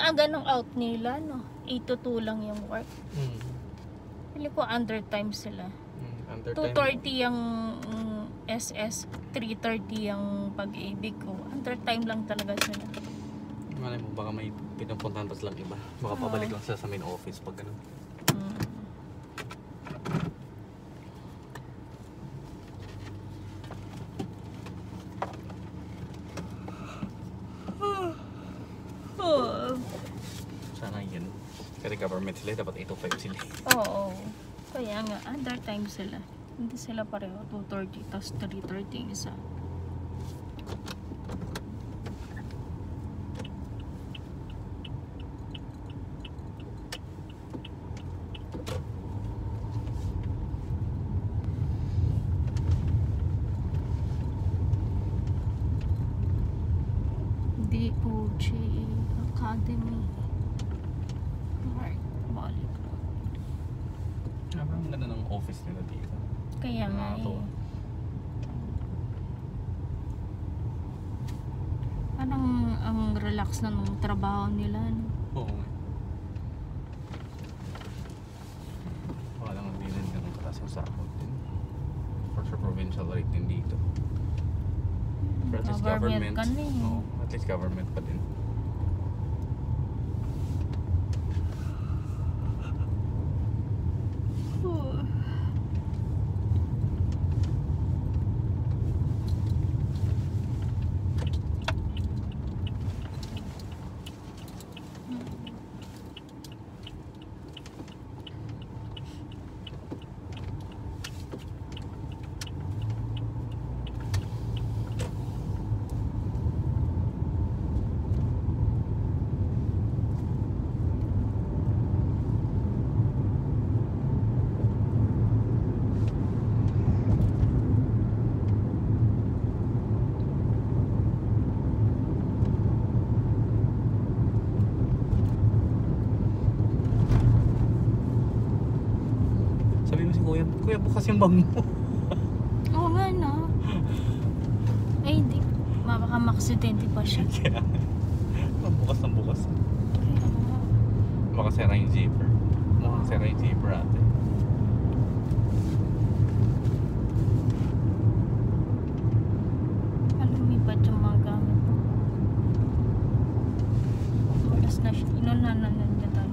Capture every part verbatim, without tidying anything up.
aga ng out nila, no? eight to two lang yung work. Hmm. Pili ko under time sila. Hmm, under two time. thirty yung mm, S S, three thirty yung pag-ibig ko. Under time lang talaga sila. Malay mo, baka may pinupuntahan pa silang iba. Baka Oo. pabalik lang sila sa main office pag ganun. Mm. Oh. Sana yun. Kasi government sila, dapat eight to five sila. Oo. Kaya nga, under time sila. Hindi sila pareho. two thirty, tapos three thirty yung isa. D O J Academy Park Balik Road. Ah, ang ganda ng office nila dito. Kaya nga eh. Nakakatuwa. Parang ang relax na ng trabaho nila, no? Oo nga. Baka lang hindi din ganun kataas yung sahod din. For sure provincial rate din dito. Pero at least government. Government ka na eh. Oo, at least government pa din. Sabi mo si Kuya, Kuya bukas yung bag mo. Oo nga, no? Ay, hindi. Baka maksidente pa siya. Kaya, bukas ng bukas. Kaya nga. Makasera yung zipper. Makasera yung zipper ate. Lumipad yung mga gamit mo. Malas na siya. Inunanan na niya tayo.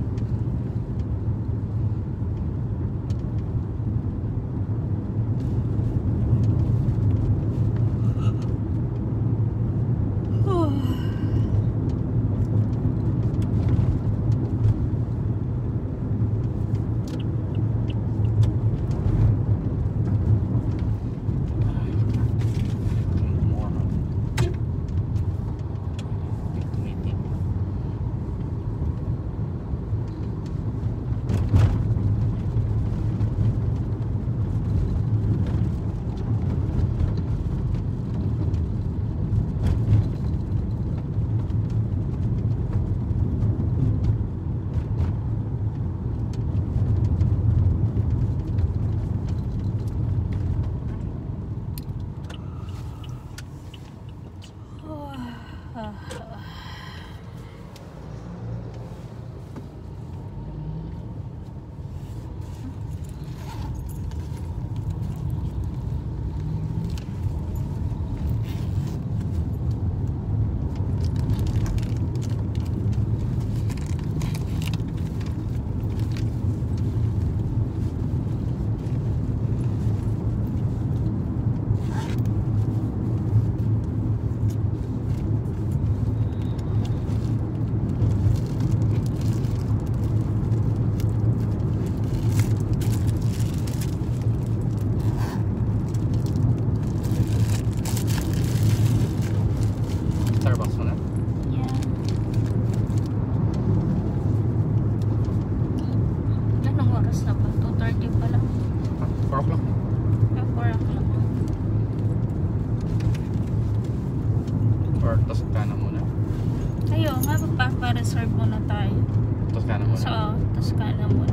Starbucks mo na? Yeah. Anong oras na ba? two thirty pa lang. Ah, four o'clock. Ah, four o'clock. Or Toscana muna. Ayo, nga magpapa-reserve muna tayo. Toscana muna. So, Toscana muna.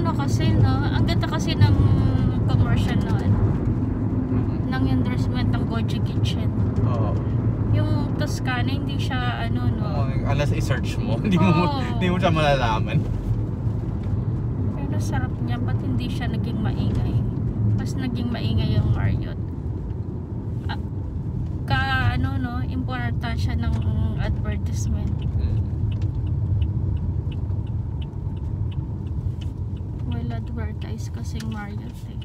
ano kasi, no? Ang ganda kasi ng commercial noon. Ng endorsement ng Goji Kitchen. Oo. Yung Toscana, hindi siya, ano, no? Oh, unless i-search mo, hindi mo Oo. hindi mo siya malalaman. Pero sarap niya, ba't hindi siya naging maingay? Mas naging maingay yung Marriott. Ah, ka, ano, no? Important siya ng advertisement. Mm. Well advertised kasing Marriott, eh.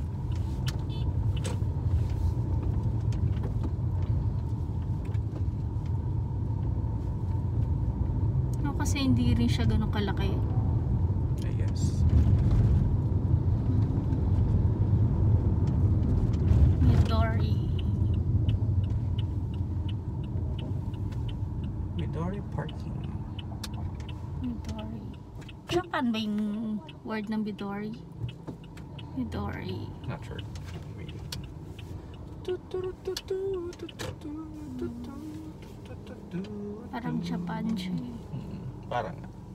No, kasi hindi rin siya ganun kalaki. I guess. Midori. Midori parking. Midori. Japan ba yung word ng Midori? Midori. Not sure. Wait. Parang Japan siya, eh. Hmm, parang.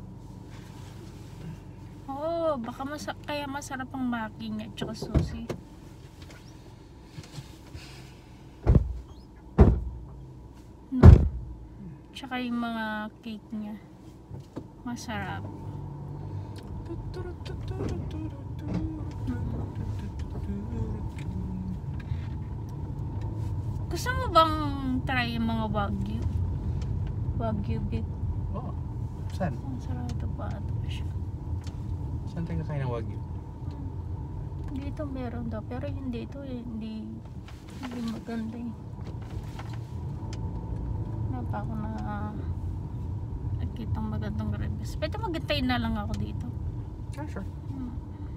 Oo, baka masa kaya masarap ang maki niya at saka sushi. No. Tsaka yung mga cake niya. Masarap. Gusto mo bang try yung mga wagyu? Wagyu beef. Oh. Saan? Ang sarado pa ito siya. Saan tayo kakain ng wagyu? Dito meron daw, pero yung dito eh, hindi hindi maganda eh. Wala pa ako na nakitang magandang reviews. Pwede maghintay na lang ako dito. Ah, sure. Hmm.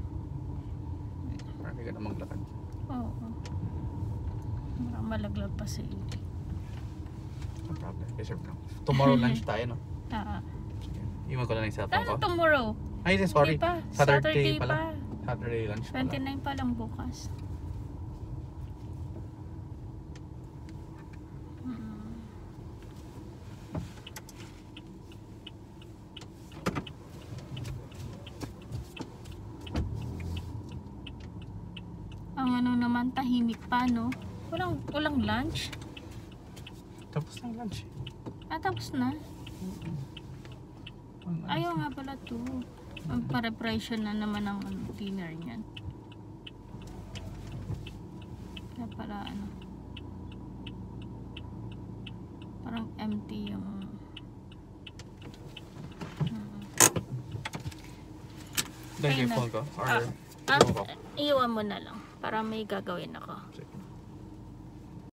Marami ka na maglakad. Oo. Marang malaglag pa si No problem. Reserve na. Tomorrow lunch tayo, no? Ah, Sige. Iwan ko na lang yung cellphone ko. ano tomorrow? Ay, sorry. Hindi pa. Saturday, Saturday pala. pa. Saturday lunch pala. twenty-nine pa lang bukas. Mm. Ang ano naman, tahimik pa, no? Walang, walang lunch? Tapos na yung lunch. Ah, tapos na? Ang- Ayaw nga pala to. Ang preparation na naman ang ano, dinner niyan. Kaya pala ano. Parang empty yung... Hmm. Dahil Ayun yung na. phone ko? Or Ah, iwan ko? ah, iwan mo na lang. Para may gagawin ako.